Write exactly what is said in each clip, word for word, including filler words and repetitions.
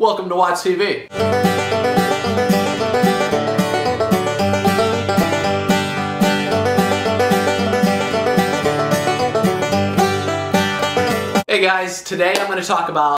Welcome to Watts T V. Hey guys, today I'm going to talk about...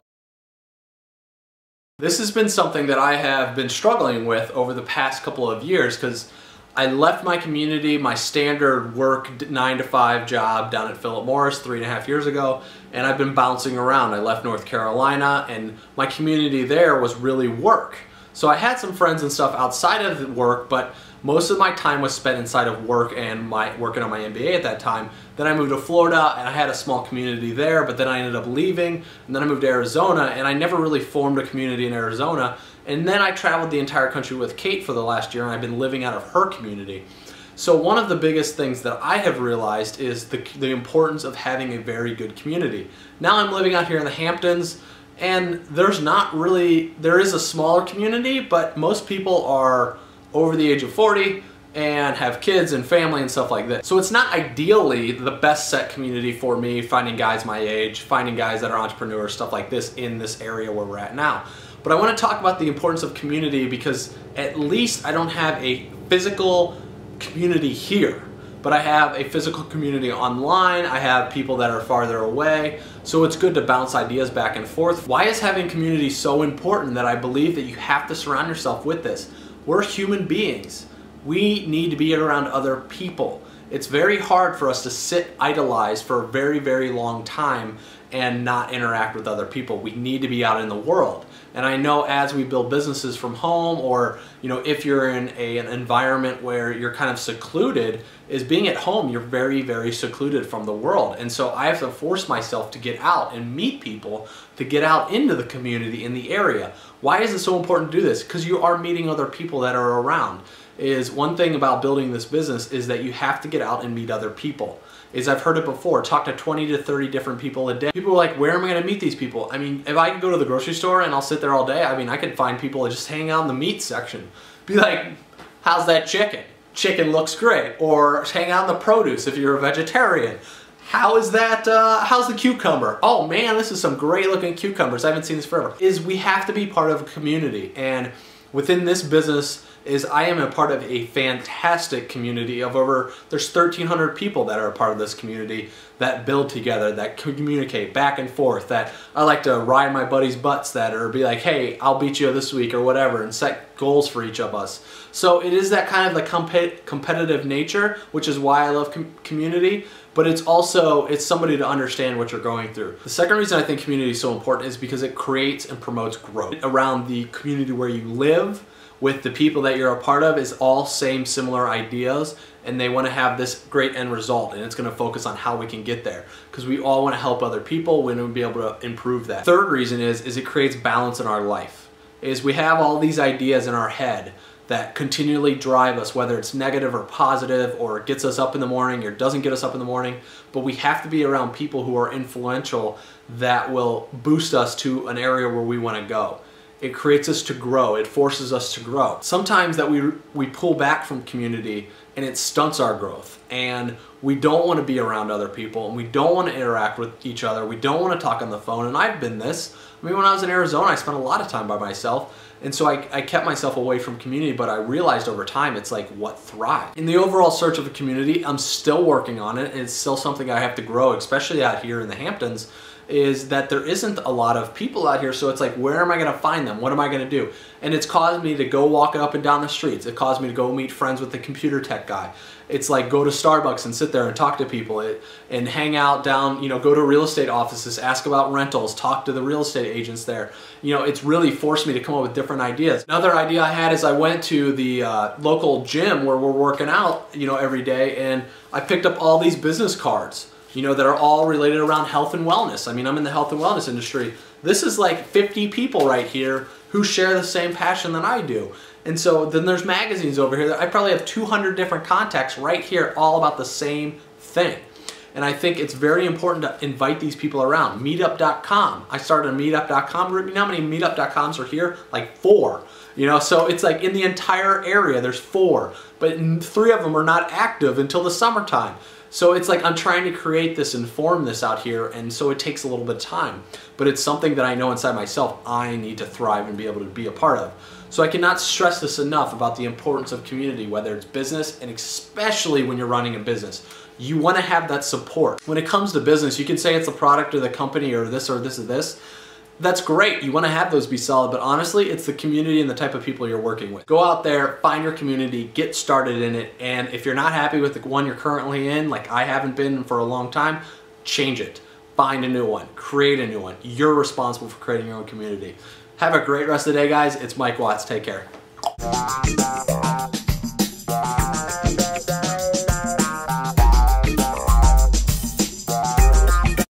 This has been something that I have been struggling with over the past couple of years because I left my community, my standard work nine to five job down at Philip Morris three and a half years ago, and I've been bouncing around. I left North Carolina and my community there was really work. So I had some friends and stuff outside of work, but most of my time was spent inside of work and my working on my M B A at that time. Then I moved to Florida and I had a small community there, but then I ended up leaving and then I moved to Arizona and I never really formed a community in Arizona. And then I traveled the entire country with Kate for the last year and I've been living out of her community. So one of the biggest things that I have realized is the, the importance of having a very good community. Now I'm living out here in the Hamptons and there's not really, there is a smaller community, but most people are over the age of forty and have kids and family and stuff like that. So it's not ideally the best set community for me, finding guys my age, finding guys that are entrepreneurs, stuff like this in this area where we're at now. But I want to talk about the importance of community because at least I don't have a physical community here, but I have a physical community online. I have people that are farther away, so it's good to bounce ideas back and forth. Why is having community so important that I believe that you have to surround yourself with this? We're human beings. We need to be around other people. It's very hard for us to sit idolized for a very, very long time and not interact with other people. We need to be out in the world. And I know as we build businesses from home, or you know, if you're in a, an environment where you're kind of secluded, is being at home, you're very, very secluded from the world. And so I have to force myself to get out and meet people, to get out into the community in the area. Why is it so important to do this? Because you are meeting other people that are around. Is one thing about building this business is that you have to get out and meet other people. Is I've heard it before, talk to twenty to thirty different people a day. People are like, where am I going to meet these people? I mean, if I could go to the grocery store and I'll sit there all day, I mean, I could find people just hanging out in the meat section. Be like, how's that chicken? Chicken looks great. Or hang out in the produce if you're a vegetarian. How is that, uh, how's the cucumber? Oh man, this is some great looking cucumbers. I haven't seen this forever. Is we have to be part of a community, and within this business is I am a part of a fantastic community of over, there's thirteen hundred people that are a part of this community that build together, that communicate back and forth, that I like to ride my buddies' butts that or be like, hey, I'll beat you this week or whatever, and set goals for each of us. So it is that kind of the comp competitive nature, which is why I love com community, but it's also, it's somebody to understand what you're going through. The second reason I think community is so important is because it creates and promotes growth. Around the community where you live, with the people that you're a part of, is all same similar ideas, and they want to have this great end result, and it's going to focus on how we can get there because we all want to help other people. We want to be able to improve that. Third reason is is it creates balance in our life. Is we have all these ideas in our head that continually drive us, whether it's negative or positive, or it gets us up in the morning or doesn't get us up in the morning, but we have to be around people who are influential that will boost us to an area where we want to go. It creates us to grow. It forces us to grow. Sometimes that we we pull back from community and it stunts our growth, and we don't want to be around other people, and we don't want to interact with each other. We don't want to talk on the phone, and I've been this. I mean, when I was in Arizona, I spent a lot of time by myself, and so I, I kept myself away from community, but I realized over time it's like what thrived. In the overall search of a community, I'm still working on it, and it's still something I have to grow, especially out here in the Hamptons, is that there isn't a lot of people out here, so it's like, where am I going to find them? What am I going to do? And it's caused me to go walking up and down the streets. It caused me to go meet friends with the computer tech guy. It's like go to Starbucks and sit there and talk to people it, and hang out down, you know, go to real estate offices, ask about rentals, talk to the real estate agents there. You know, it's really forced me to come up with different ideas. Another idea I had is I went to the uh, local gym where we're working out, you know, every day, and I picked up all these business cards, you know, that are all related around health and wellness. I mean, I'm in the health and wellness industry. This is like fifty people right here who share the same passion that I do. And so then there's magazines over here. I probably have two hundred different contacts right here all about the same thing. And I think it's very important to invite these people around. meetup dot com. I started a meetup dot com group. You know how many meetup dot coms are here? Like four. You know, so it's like in the entire area there's four, but three of them are not active until the summertime. So it's like I'm trying to create this and form this out here, and so it takes a little bit of time. But it's something that I know inside myself I need to thrive and be able to be a part of. So I cannot stress this enough about the importance of community, whether it's business, and especially when you're running a business. You want to have that support. When it comes to business, you can say it's the product or the company or this or this or this. That's great. You want to have those be solid, but honestly, it's the community and the type of people you're working with. Go out there, find your community, get started in it, and if you're not happy with the one you're currently in, like I haven't been for a long time, change it. Find a new one. Create a new one. You're responsible for creating your own community. Have a great rest of the day, guys. It's Mike Watts. Take care.